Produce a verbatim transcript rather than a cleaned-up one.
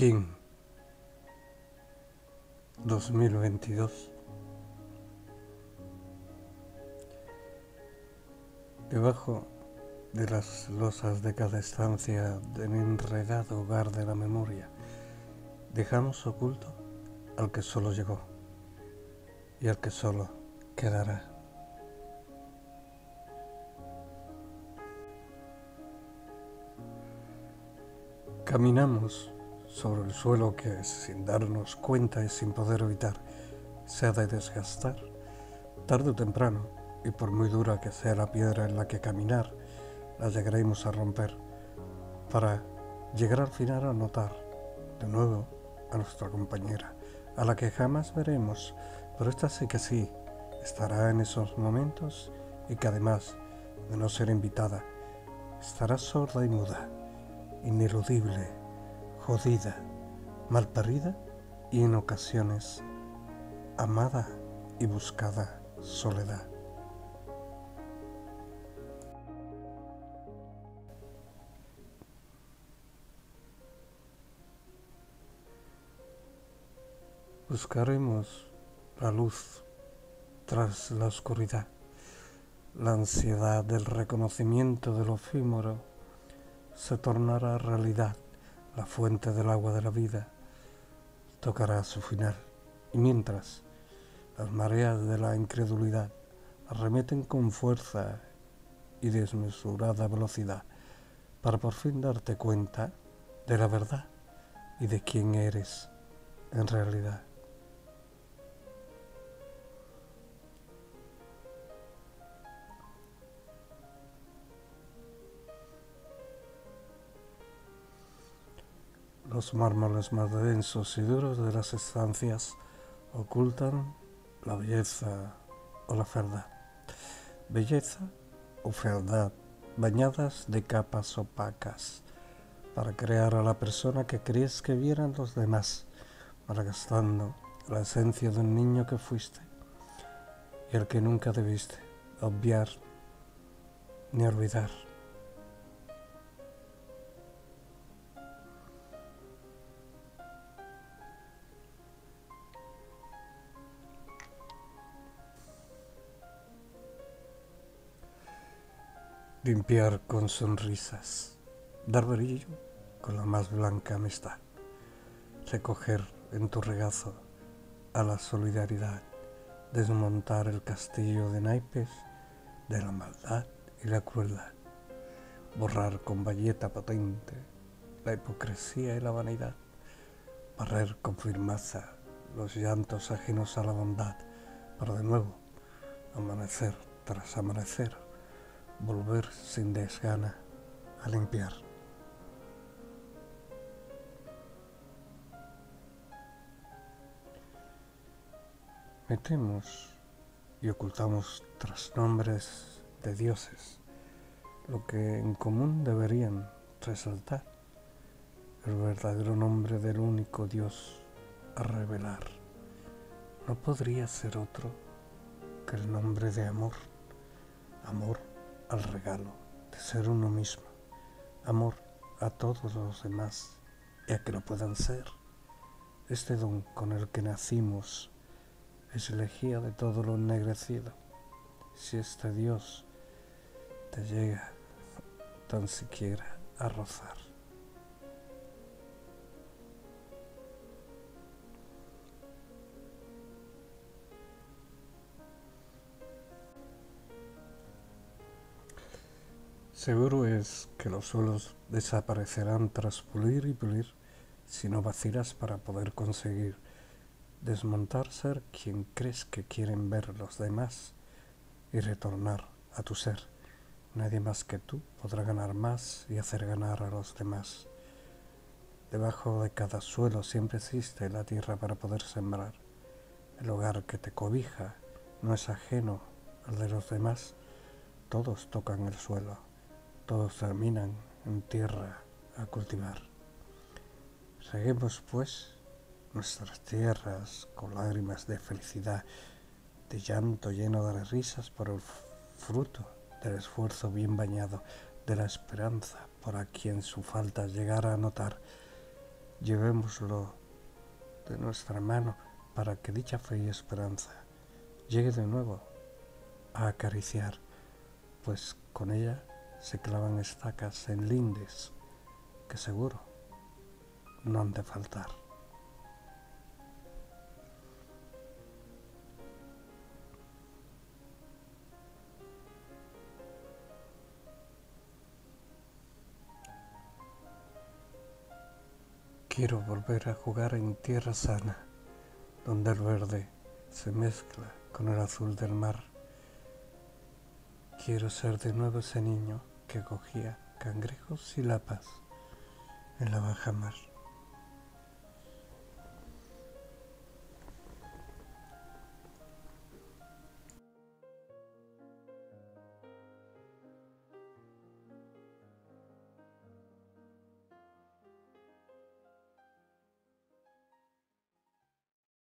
Pekín dos mil veintidós. Debajo de las losas de cada estancia del enredado hogar de la memoria, dejamos oculto al que solo llegó y al que solo quedará. Caminamos sobre el suelo que, sin darnos cuenta y sin poder evitar, se ha de desgastar, tarde o temprano, y por muy dura que sea la piedra en la que caminar, la llegaremos a romper, para llegar al final a notar, de nuevo, a nuestra compañera, a la que jamás veremos, pero esta sí que sí, estará en esos momentos y que además de no ser invitada, estará sorda y muda, ineludible, jodida, malparida y en ocasiones amada y buscada soledad. Buscaremos la luz tras la oscuridad, la ansiedad del reconocimiento de lo efímero se tornará realidad, la fuente del agua de la vida tocará su final, y mientras las mareas de la incredulidad arremeten con fuerza y desmesurada velocidad para por fin darte cuenta de la verdad y de quién eres en realidad. Los mármoles más densos y duros de las estancias ocultan la belleza o la fealdad. Belleza o fealdad bañadas de capas opacas para crear a la persona que crees que vieran los demás, malgastando la esencia de un niño que fuiste y el que nunca debiste obviar ni olvidar. Limpiar con sonrisas, dar brillo con la más blanca amistad, recoger en tu regazo a la solidaridad, desmontar el castillo de naipes de la maldad y la crueldad, borrar con bayeta potente la hipocresía y la vanidad, barrer con firmeza los llantos ajenos a la bondad, para de nuevo, amanecer tras amanecer, volver sin desgana a limpiar. Metemos y ocultamos tras nombres de dioses lo que en común deberían resaltar, el verdadero nombre del único Dios a revelar. No podría ser otro que el nombre de amor, amor al regalo de ser uno mismo, amor a todos los demás y a que lo puedan ser. Este don con el que nacimos es elegía de todo lo ennegrecido. Si este Dios te llega tan siquiera a rozar. Seguro es que los suelos desaparecerán tras pulir y pulir si no vacilas para poder conseguir desmontar ser quien crees que quieren ver los demás y retornar a tu ser. Nadie más que tú podrá ganar más y hacer ganar a los demás. Debajo de cada suelo siempre existe la tierra para poder sembrar. El hogar que te cobija no es ajeno al de los demás. Todos tocan el suelo, todos terminan en tierra a cultivar. Reguemos, pues, nuestras tierras con lágrimas de felicidad, de llanto lleno de risas por el fruto del esfuerzo bien bañado, de la esperanza por a quien su falta llegara a notar, Llevémoslo de nuestra mano para que dicha fe y esperanza llegue de nuevo a acariciar, pues con ella se clavan estacas en lindes que seguro no han de faltar. Quiero volver a jugar en tierra sana, donde el verde se mezcla con el azul del mar. Quiero ser de nuevo ese niño que cogía cangrejos y lapas en la baja mar.